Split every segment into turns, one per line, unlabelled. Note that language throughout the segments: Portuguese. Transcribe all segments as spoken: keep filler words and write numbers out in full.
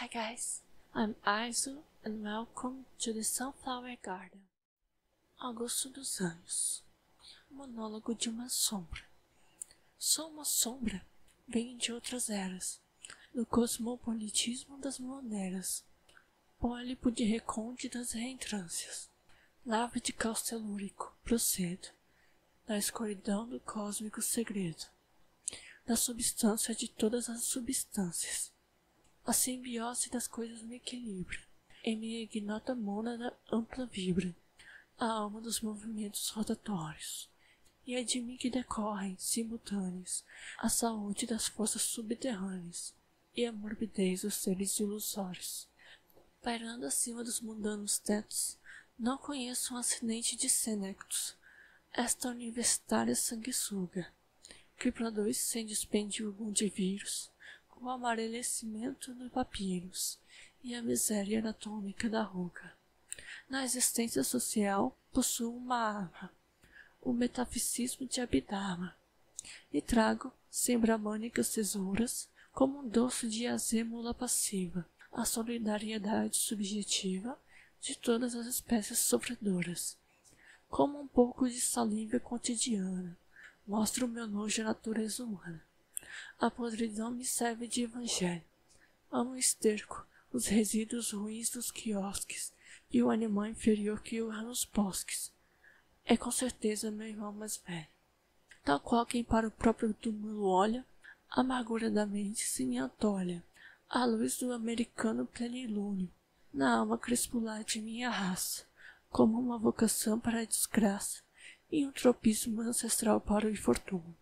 Hi guys, I'm Aizu and welcome to the Sunflower Garden. Augusto dos Anjos. Monólogo de uma sombra. Sou uma sombra, venho de outras eras, do cosmopolitismo das moneras, pólipo de recônditas reentrâncias, lava de caos telúrico, procedo, da escuridão do cósmico segredo, da substância de todas as substâncias. A simbiose das coisas me equilibra, em minha ignota mônada ampla vibra, a alma dos movimentos rotatórios, e é de mim que decorrem, simultâneos, a saúde das forças subterrâneas, e a morbidez dos seres ilusórios. Pairando acima dos mundanos tetos, não conheço um acidente de senectos, esta universitária sanguessuga, que produz sem dispêndio algum de vírus, o amarelecimento do papiros e a miséria anatômica da ruga. Na existência social, possuo uma arma, o metafisismo de Abhidharma, e trago, sem bramânicas tesouras, como um doce de azêmula passiva, a solidariedade subjetiva de todas as espécies sofredoras. Como um pouco de saliva cotidiana, mostro o meu nojo à natureza humana. A podridão me serve de evangelho. Amo o esterco, os resíduos ruins dos quiosques e o animal inferior que urra nos bosques. É com certeza meu irmão mais velho. Tal qual quem para o próprio túmulo olha, a amargura da mente se me antolha, à luz do americano plenilúnio, na alma crespular de minha raça, como uma vocação para a desgraça e um tropismo ancestral para o infortúnio.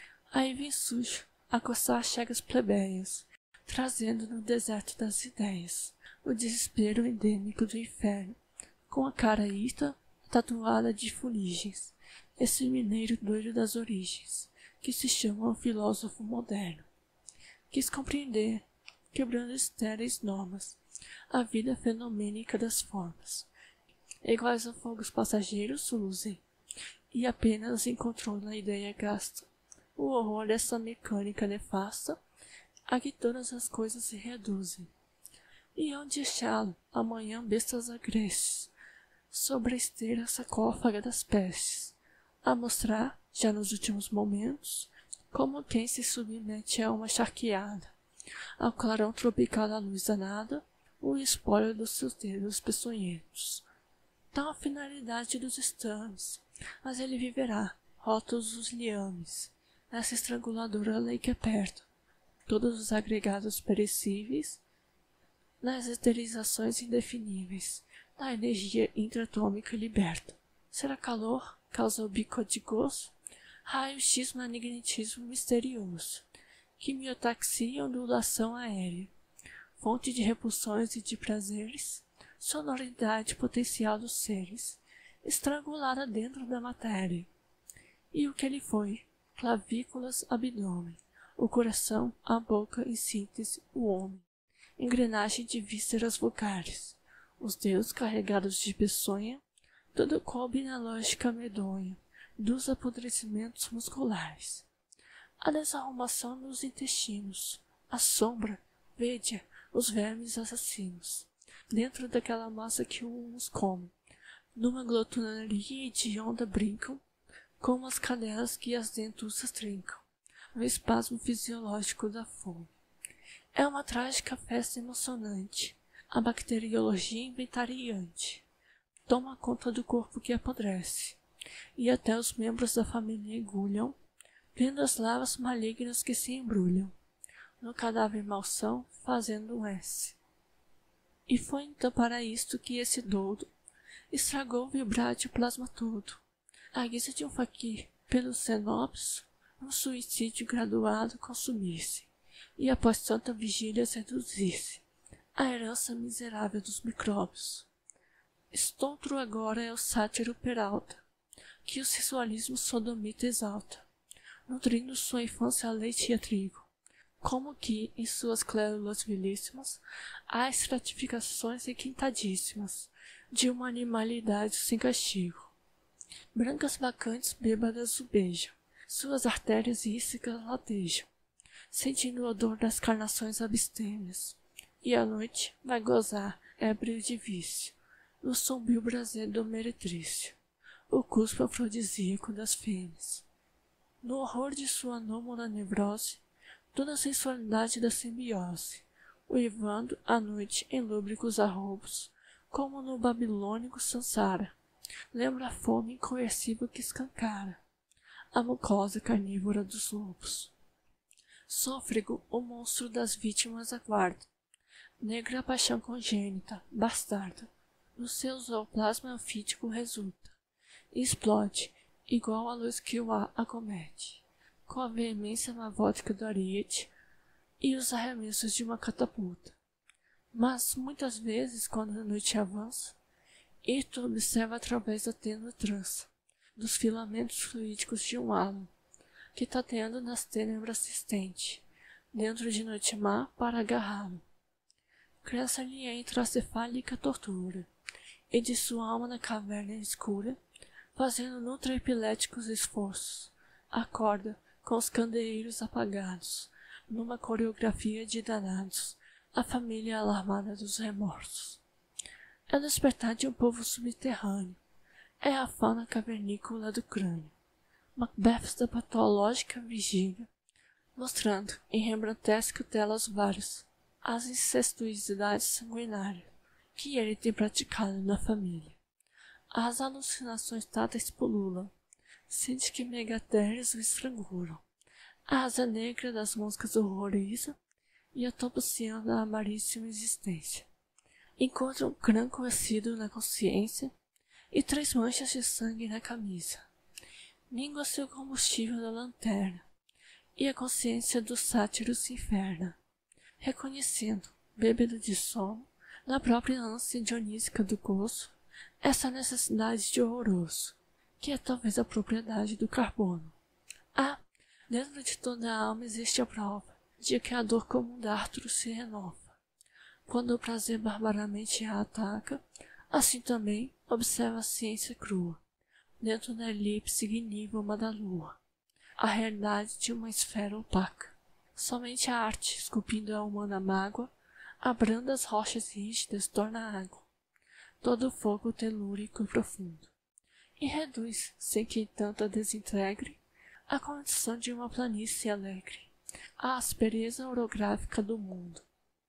Aí vem sujo, a coçar chagas plebeias, trazendo no deserto das ideias o desespero endêmico do inferno, com a cara ita tatuada de fuligens, esse mineiro doido das origens, que se chama o filósofo moderno. Quis compreender, quebrando estéreis normas, a vida fenomênica das formas, iguais a fogos passageiros luzem, e apenas encontrou na ideia gasta o horror dessa mecânica nefasta a que todas as coisas se reduzem. E onde achá-lo, amanhã bestas agrestes, sobre a esteira sarcófaga das pestes, a mostrar, já nos últimos momentos, como quem se submete a uma charqueada, ao clarão tropical da luz danada, o espólio dos seus dedos peçonhentos. Tal a finalidade dos estames, mas ele viverá, rótulos os liames, nessa estranguladora lei que aperta todos os agregados perecíveis, nas esterilizações indefiníveis, na energia intratômica liberta. Será calor, causa o bico de gozo, raio-x magnetismo misterioso, quimiotaxia e ondulação aérea, fonte de repulsões e de prazeres, sonoridade potencial dos seres, estrangulada dentro da matéria. E o que ele foi? Clavículas, abdômen, o coração, a boca, em síntese, o homem, engrenagem de vísceras vulgares, os dedos carregados de peçonha, tudo coube na lógica medonha dos apodrecimentos musculares. A desarrumação nos intestinos, a sombra, vede os vermes assassinos, dentro daquela massa que uns come, numa glotonaria hedionda brincam, como as cadelas que as dentuças trincam, no espasmo fisiológico da fome. É uma trágica festa emocionante, a bacteriologia inventariante. Toma conta do corpo que apodrece, e até os membros da família engulham, vendo as lavas malignas que se embrulham, no cadáver malsão fazendo um S. E foi então para isto que esse doudo estragou o vibrátil plasma todo, à guisa de um faquir, pelos cenópios, um suicídio graduado consumisse, e após tanta vigília seduzisse a herança miserável dos micróbios. Estontro agora é o sátiro Peralta, que o sensualismo sodomita exalta, nutrindo sua infância a leite e a trigo, como que, em suas células vilíssimas, há estratificações requintadíssimas de uma animalidade sem castigo. Brancas bacantes bêbadas o beijam, suas artérias íssicas latejam, sentindo o odor das carnações abstêmias, e a noite vai gozar ébrio de vício, no sombrio braseiro do meretrício, o cuspo afrodisíaco das fêmeas. No horror de sua anômala nevrose, toda a sensualidade da simbiose, uivando à noite em lúbricos arroubos, como no babilônico Sansara, lembra a fome incoercível que escancara a mucosa carnívora dos lobos. Sôfrego o monstro das vítimas aguarda, negra a paixão congênita, bastarda, no seu zooplasma anfítico resulta, e explode, igual a luz que o ar acomete, com a veemência mavótica do ariete e os arremessos de uma catapulta. Mas, muitas vezes, quando a noite avança, Ito observa através da tênue trança dos filamentos fluídicos de um halo, que tateando nas tênebras assistente, dentro de noite má para agarrá-lo. Cresce-lhe entre a cefálica tortura, e de sua alma na caverna escura, fazendo nutra epiléticos esforços, acorda com os candeeiros apagados, numa coreografia de danados, a família alarmada dos remorsos. É o despertar de um povo subterrâneo, é a fauna cavernícola do crânio, Macbeths da patológica vigília, mostrando em rembrandtesca telas várias as incestuosidades sanguinárias que ele tem praticado na família. As alucinações táteis pululam, sente que megatérios o estrangulam. A asa negra das moscas horroriza e a topuciana a amaríssima existência. Encontra um cranco ácido na consciência e três manchas de sangue na camisa. Mingua-se o combustível da lanterna e a consciência do sátiro se inferna, reconhecendo, bêbado de sono, na própria ânsia dionísica do gozo, essa necessidade de horroroso, que é talvez a propriedade do carbono. Ah, dentro de toda a alma existe a prova de que a dor comum da Arthur se renova. Quando o prazer barbaramente a ataca, assim também observa a ciência crua, dentro da elipse ignívola da lua, a realidade de uma esfera opaca. Somente a arte, esculpindo a humana mágoa, abranda as rochas rígidas, torna água, todo o fogo telúrico e profundo, e reduz, sem que tanto a desintegre, a condição de uma planície alegre, a aspereza orográfica do mundo.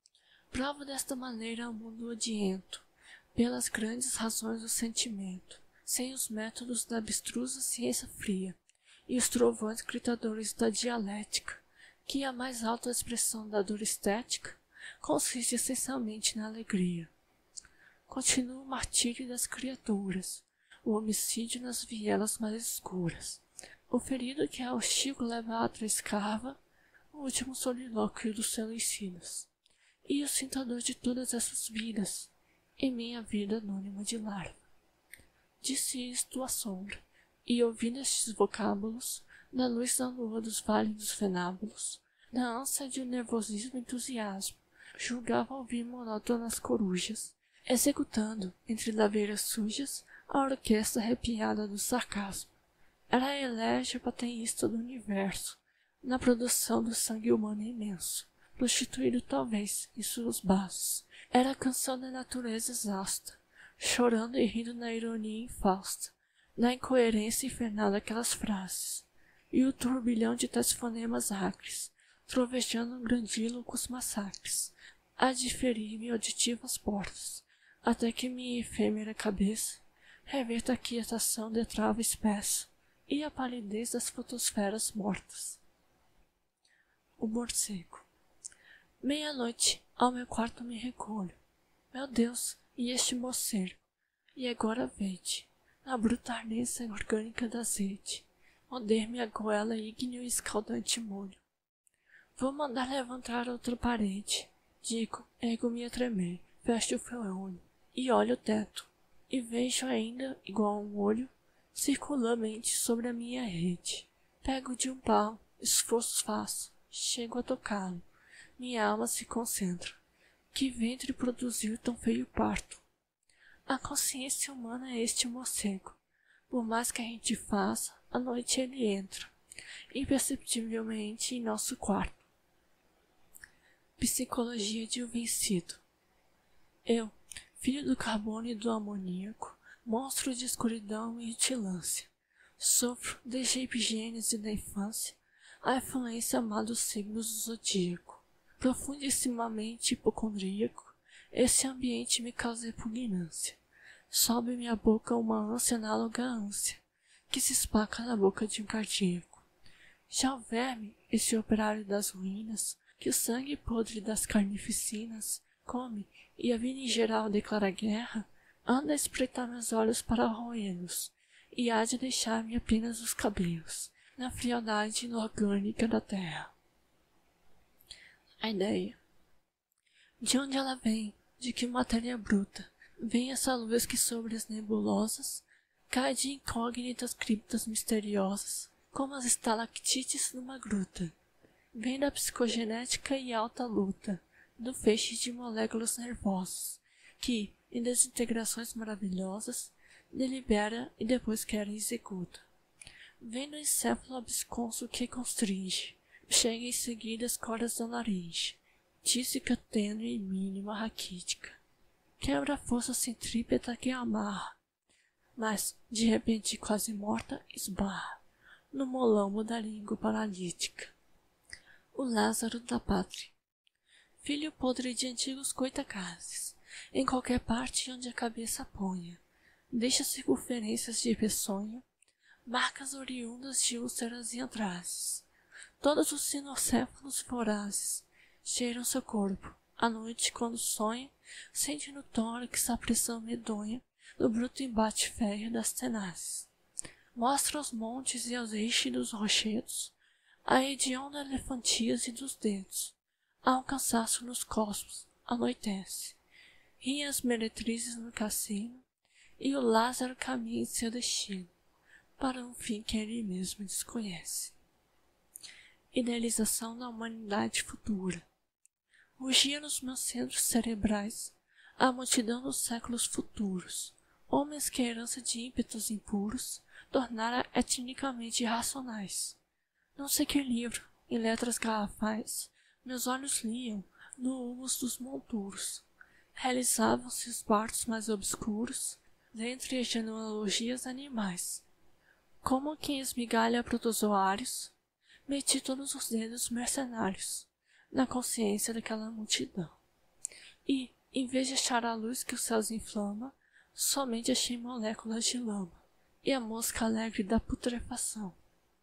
Prova desta maneira o mundo odiento, pelas grandes razões do sentimento, sem os métodos da abstrusa ciência fria e os trovões gritadores da dialética, que a mais alta expressão da dor estética consiste essencialmente na alegria. Continua o martírio das criaturas, o homicídio nas vielas mais escuras, o ferido que ao Chico leva atra escarva, o último solilóquio dos selicidas, e o cintador de todas essas vidas, em minha vida anônima de larva. Disse isto à sombra, e ouvindo estes vocábulos, na luz da lua dos vales dos venábulos, na ânsia de um nervosismo e entusiasmo, julgava ouvir monótonas corujas, executando, entre laveiras sujas, a orquestra arrepiada do sarcasmo. Era a elégia pateísta do universo, na produção do sangue humano imenso, prostituído talvez em suas bases. Era a canção da natureza exausta, chorando e rindo na ironia infausta, na incoerência infernal daquelas frases, e o turbilhão de tais fonemas acres, trovejando grandílocos massacres, a diferir-me auditivas portas, até que minha efêmera cabeça reverta a quietação de trava espessa e a palidez das fotosferas mortas. O morcego. Meia-noite, ao meu quarto me recolho. Meu Deus, e este moceiro? E agora veite, na bruta ardência orgânica da azeite, morder-me a goela ígneo e escaldante molho. Vou mandar levantar outra parede. Digo, ergo-me a tremer, fecho o olho, e olho o teto, e vejo ainda, igual a um olho, circulamente sobre a minha rede. Pego de um pau, esforços faço, chego a tocá-lo. Minha alma se concentra. Que ventre produziu tão feio parto? A consciência humana é este morcego. Por mais que a gente faça, à noite ele entra, imperceptivelmente, em nosso quarto. Psicologia de um vencido. Eu, filho do carbono e do amoníaco, monstro de escuridão e rutilância, sofro desde a epigênese da infância a influência má dos signos do zodíaco. Profundissimamente hipocondríaco, esse ambiente me causa repugnância. Sobe minha boca uma ânsia análoga à ânsia, que se espaca na boca de um cardíaco. Já o verme, esse operário das ruínas, que o sangue podre das carnificinas come e a vida em geral declara guerra, anda a espreitar meus olhos para roê-los, e há de deixar-me apenas os cabelos, na frialdade inorgânica da terra. A ideia. De onde ela vem? De que matéria bruta? Vem essa luz que sobre as nebulosas cai de incógnitas criptas misteriosas, como as estalactites numa gruta. Vem da psicogenética e alta luta, do feixe de moléculas nervosas, que, em desintegrações maravilhosas, delibera e depois quer e executa. Vem do encéfalo absconso que constringe, chega em seguida as cordas da laringe, tísica, tênue e mínima raquítica. Quebra a força centrípeta que a amarra, mas, de repente quase morta, esbarra no molambo da língua paralítica. O Lázaro da pátria. Filho podre de antigos coitacazes, em qualquer parte onde a cabeça ponha, deixa circunferências de peçonha, marcas oriundas de úlceras e antrazes. Todos os sinocéfalos vorazes cheiram seu corpo. À noite, quando sonha, sente no tórax a pressão medonha do bruto embate férreo das tenazes. Mostra aos montes e aos rígidos rochedos a hedionda elefantíase dos dedos. Há um cansaço nos cosmos, anoitece. Riem as meretrizes no cassino, e o Lázaro caminha em seu destino, para um fim que ele mesmo desconhece. Idealização da humanidade futura. Rugia nos meus centros cerebrais a multidão dos séculos futuros, homens que a herança de ímpetos impuros tornara etnicamente irracionais. Não sei que livro, em letras garrafais, meus olhos liam no humus dos monturos. Realizavam-se os partos mais obscuros, dentre as genealogias animais. Como quem esmigalha protozoários, meti todos os dedos mercenários na consciência daquela multidão. E, em vez de achar a luz que os céus inflama, somente achei moléculas de lama e a mosca alegre da putrefação.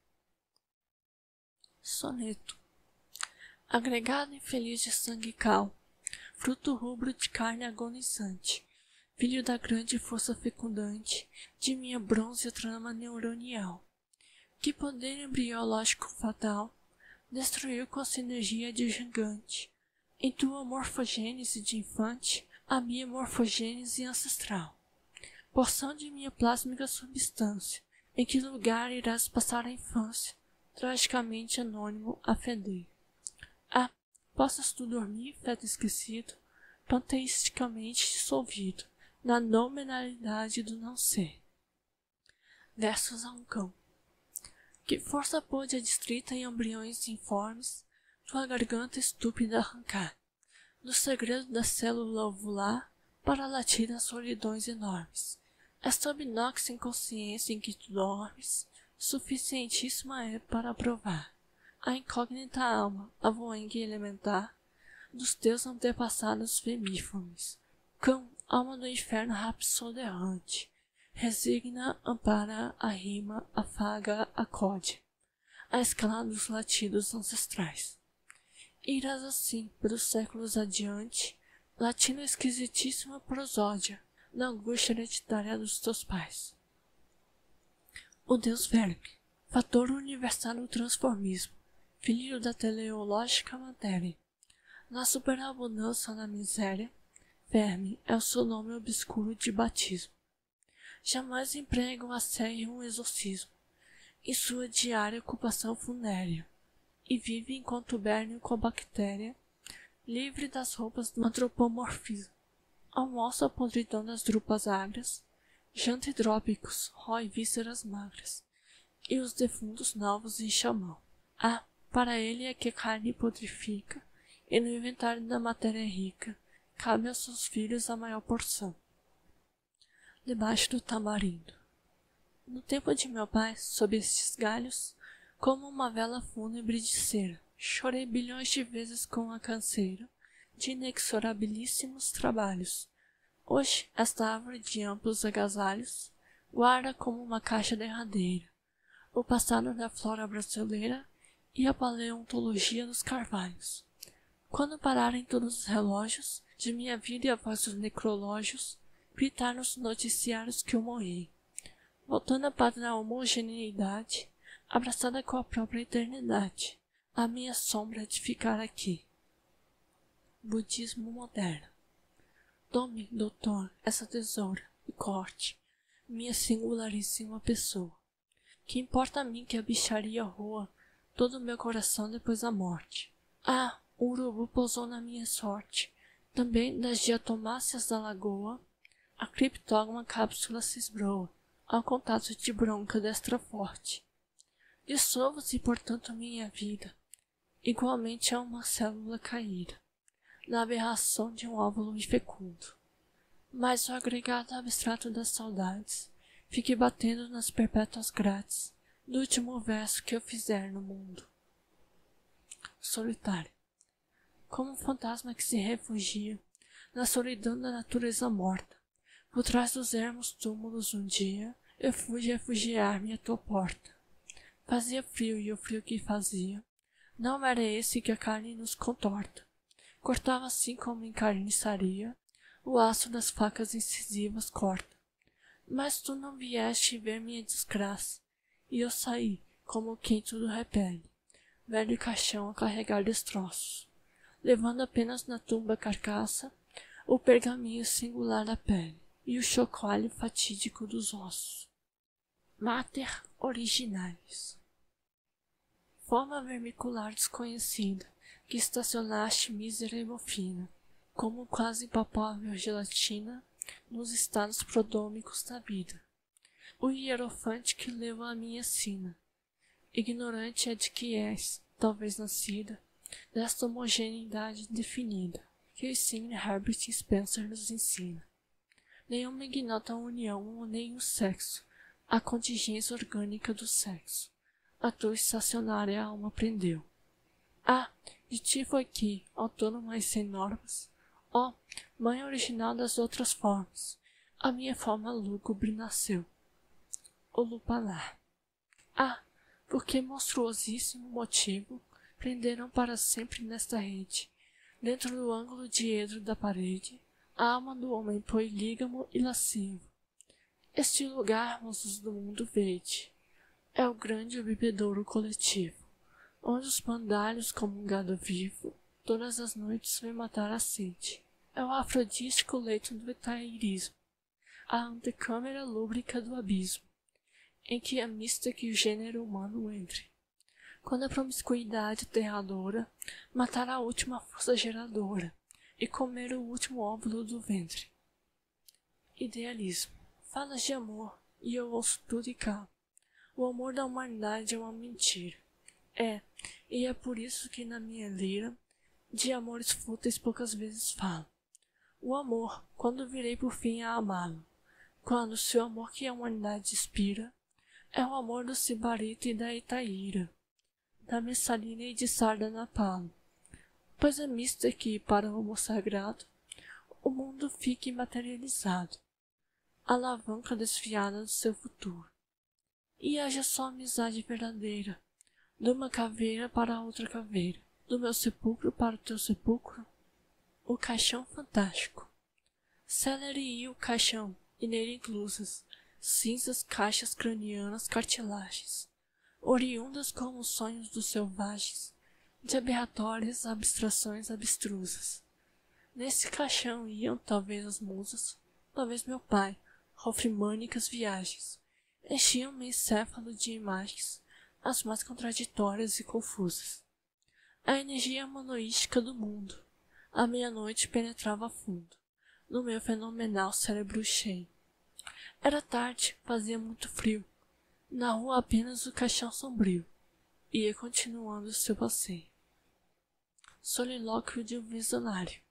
Soneto. Agregado infeliz de sangue cal, fruto rubro de carne agonizante, filho da grande força fecundante de minha bronze trama neuronial, que poder embriológico fatal destruiu com a sinergia de gigante, em tua morfogênese de infante, a minha morfogênese ancestral. Porção de minha plásmica substância, em que lugar irás passar a infância, tragicamente anônimo a feder. Ah, possas tu dormir, feto esquecido, panteisticamente dissolvido, na nominalidade do não ser. Versos a um cão. Que força pôde a distrita em embriões informes tua garganta estúpida arrancar, do segredo da célula ovular para latir as solidões enormes. Esta obnoxa inconsciência em que tu dormes, suficientíssima é para provar a incógnita alma, avoengue elementar, dos teus antepassados femíformes. Cão, alma do inferno rapsodo errante, resigna, ampara, arrima, afaga, acode, a escala dos latidos ancestrais. Irás assim, pelos séculos adiante, latindo esquisitíssima prosódia, na angústia hereditária dos teus pais. O Deus Verme, fator universal do transformismo, filho da teleológica matéria, na superabundância ou na miséria, Verme é o seu nome obscuro de batismo. Jamais emprega um assédio e um exorcismo em sua diária ocupação funérea, e vive em contubérnio com a bactéria, livre das roupas do antropomorfismo. Almoça a podridão das drupas agras, janta hidrópicos, rói vísceras magras, e os defuntos novos em chamão. Ah, para ele é que a carne podrifica, e no inventário da matéria rica, cabe aos seus filhos a maior porção. Debaixo do tamarindo. No tempo de meu pai, sob estes galhos, como uma vela fúnebre de cera, chorei bilhões de vezes com a canseira de inexorabilíssimos trabalhos. Hoje, esta árvore de amplos agasalhos guarda como uma caixa derradeira o passado da flora brasileira e a paleontologia dos carvalhos. Quando pararem todos os relógios de minha vida e a voz dos necrológios gritar nos noticiários que eu morri, voltando à pátria homogeneidade, abraçada com a própria eternidade, a minha sombra de ficar aqui. Budismo moderno. Tome, doutor, essa tesoura e corte minha singularíssima pessoa. Que importa a mim que a bicharia roa todo o meu coração depois da morte? Ah, o urubu pousou na minha sorte, também das diatomáceas da lagoa, a criptógama cápsula se esbroa ao contato de bronca destra forte. Dissolvo-se, portanto, minha vida, igualmente a uma célula caída, na aberração de um óvulo infecundo. Mas o agregado abstrato das saudades fique batendo nas perpétuas grades do último verso que eu fizer no mundo. Solitário. Como um fantasma que se refugia na solidão da natureza morta, por trás dos ermos túmulos um dia, eu fui refugiar-me à tua porta. Fazia frio e o frio que fazia não era esse que a carne nos contorta. Cortava assim como em carniçaria, o aço das facas incisivas corta. Mas tu não vieste ver minha desgraça, e eu saí, como quem tudo repele, velho caixão a carregar destroços, levando apenas na tumba carcaça o pergaminho singular da pele e o chocalho fatídico dos ossos. Mater originalis. Forma vermicular desconhecida, que estacionaste mísera e mofina, como quase impalpável gelatina nos estados prodômicos da vida. O hierofante que leu a minha sina, ignorante é de que és, talvez nascida, desta homogeneidade definida, que o Sidney Herbert Spencer nos ensina. Nenhuma ignota união, nem o sexo, a contingência orgânica do sexo. A tua estacionária alma prendeu. Ah, de ti foi que, autônoma e sem normas, ó, mãe original das outras formas, a minha forma lúgubre nasceu. O lupanar. Ah, por que monstruosíssimo motivo prenderam para sempre nesta rede, dentro do ângulo diedro da parede, a alma do homem polígamo e lascivo. Este lugar, moços do mundo verde, é o grande bebedouro coletivo, onde os pandalhos, como um gado vivo, todas as noites vem matar a sede. É o afrodístico leito do etairismo, a antecâmara lúbrica do abismo, em que a mista que o gênero humano entre. Quando a promiscuidade aterradora matar a última força geradora e comer o último óvulo do ventre. Idealismo. Falas de amor, e eu ouço tudo e calo. O amor da humanidade é uma mentira. É, e é por isso que na minha lira de amores fúteis poucas vezes falo. O amor, quando virei por fim a amá-lo, quando seu amor que a humanidade inspira, é o amor do Sibarita e da Itaíra, da Messalina e de Sarda na Palo, pois é mista que, para o amor sagrado, o mundo fique materializado, alavanca desfiada do seu futuro. E haja só amizade verdadeira, de uma caveira para outra caveira, do meu sepulcro para o teu sepulcro, o caixão fantástico. Celery ia o caixão, e nele inclusas, cinzas caixas cranianas cartilagens, oriundas como os sonhos dos selvagens, de aberratórias abstrações abstrusas. Nesse caixão iam talvez as musas, talvez meu pai, rofrimânicas viagens, enchiam meu encéfalo de imagens, as mais contraditórias e confusas. A energia monoística do mundo, à meia-noite penetrava a fundo, no meu fenomenal cérebro cheio. Era tarde, fazia muito frio, na rua apenas o caixão sombrio, ia continuando seu passeio. solilóquio de um visionário.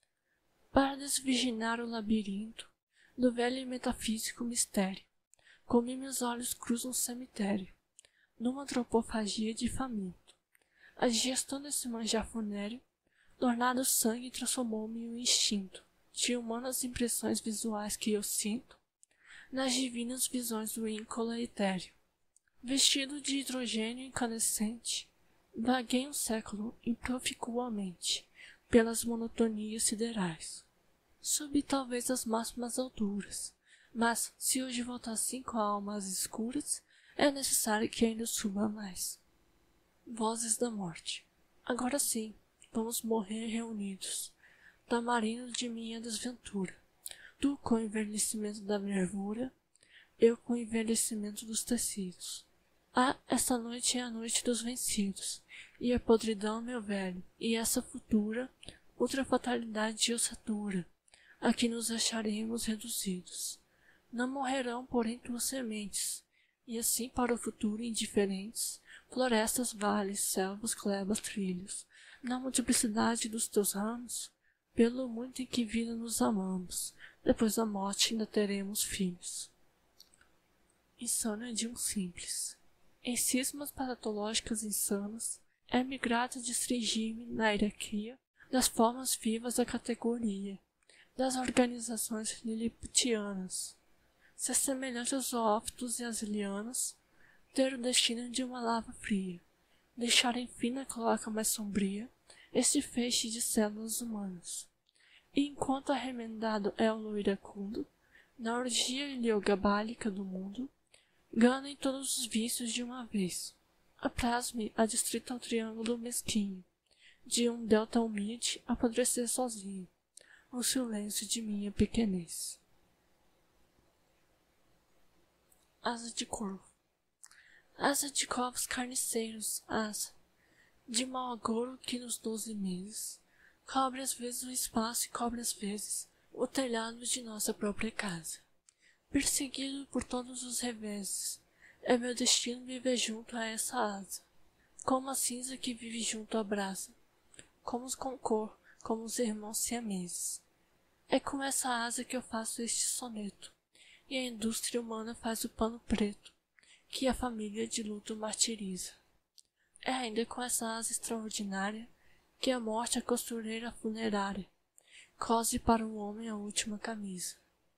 Para desvirginar o labirinto do velho e metafísico mistério, comi meus olhos cruz um cemitério, numa antropofagia de faminto. A digestão desse manjar funéreo, tornado sangue, transformou-me em um instinto de humanas impressões visuais que eu sinto nas divinas visões do íncola etéreo. Vestido de hidrogênio incandescente, vaguei um século improficuamente pelas monotonias siderais. Subi talvez às máximas alturas, mas se hoje voltar cinco almas escuras, é necessário que ainda suba mais. Vozes da morte. Agora sim, vamos morrer reunidos, tamarindo de minha desventura. Tu com o envelhecimento da nervura, eu com o envelhecimento dos tecidos. Ah, essa noite é a noite dos vencidos, e a podridão, meu velho, e essa futura, outra fatalidade de ossatura, a que nos acharemos reduzidos. Não morrerão, porém, tuas sementes, e assim para o futuro indiferentes, florestas, vales, selvas, glebas, trilhos, na multiplicidade dos teus ramos, pelo muito em que vida nos amamos, depois da morte ainda teremos filhos. Insônia de um simples. Em cismas patológicas insanas, é-me grato destringir-me na hierarquia das formas vivas da categoria, das organizações liliputianas. Ser semelhante aos zoófitos e às lianas, ter o destino de uma lava fria, deixar enfim na cloaca mais sombria este feixe de células humanas. E enquanto arremendado é o lo iracundo, na orgia iliogabálica do mundo, ganem todos os vícios de uma vez. Apraz-me a distrito ao triângulo mesquinho, de um delta humilde apodrecer sozinho, o silêncio de minha pequenez. Asa de corvo. Asa de corvos carniceiros, asa de mau agouro que nos doze meses cobre às vezes o espaço e cobre às vezes o telhado de nossa própria casa. Perseguido por todos os reveses, é meu destino viver junto a essa asa, como a cinza que vive junto à brasa, como os concor, como os irmãos siameses. É com essa asa que eu faço este soneto, e a indústria humana faz o pano preto, que a família de luto martiriza. É ainda com essa asa extraordinária que a morte, a costureira funerária, cose para o homem a última camisa.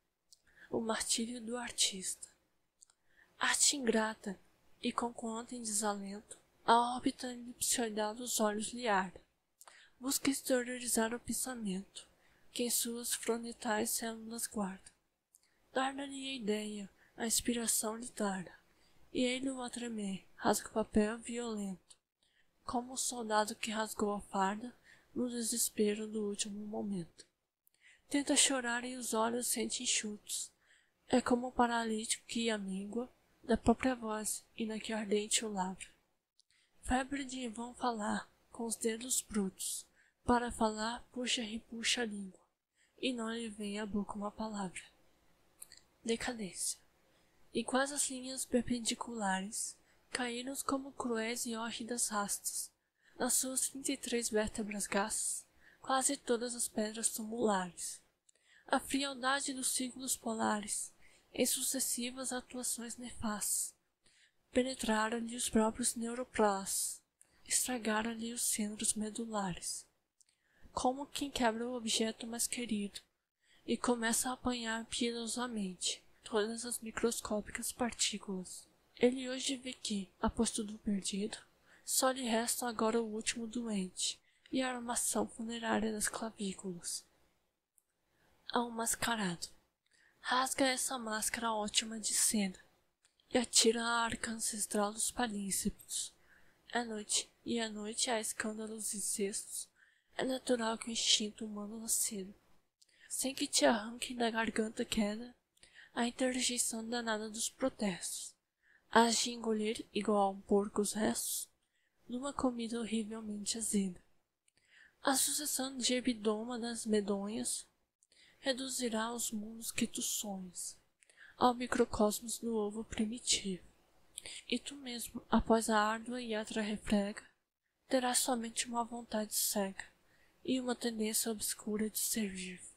O martírio do artista. Arte ingrata, e conquanto em desalento, a órbita elipsoidal dos olhos lhe arda. Busca exteriorizar o pensamento, que em suas fronetais células guarda. Tarda-lhe a ideia, a inspiração lhe tarda, e ele a tremer, rasga o papel violento, como o soldado que rasgou a farda no desespero do último momento. Tenta chorar e os olhos sente enxutos. É como o paralítico que a míngua da própria voz e na que ardente o lavra. Febre de em vão falar com os dedos brutos. Para falar, puxa e repuxa a língua, e não lhe vem à boca uma palavra. Decadência. E quase as linhas perpendiculares caíram como cruéis e hórridas rastas, nas suas trinta e três vértebras gastas, quase todas as pedras tumulares. A frialdade dos círculos polares, em sucessivas atuações nefastas, penetraram-lhe os próprios neuroplastas, estragaram-lhe os centros medulares. Como quem quebra o objeto mais querido, e começa a apanhar piedosamente todas as microscópicas partículas. Ele hoje vê que, após tudo perdido, só lhe resta agora o último doente e a armação funerária das clavículas. Ao mascarado. Rasga essa máscara ótima de seda e atira a arca ancestral dos palíceptos. É noite, e à noite há escândalos incestos. É natural que o instinto humano nasceda, sem que te arranque da garganta queda a interjeição danada dos protestos. Hás de engolir, igual a um porco, os restos numa comida horrivelmente azeda. A sucessão de hebidoma das medonhas reduzirá os mundos que tu sonhas ao microcosmos do ovo primitivo. E tu mesmo, após a árdua e atra refrega, terás somente uma vontade cega e uma tendência obscura de servir.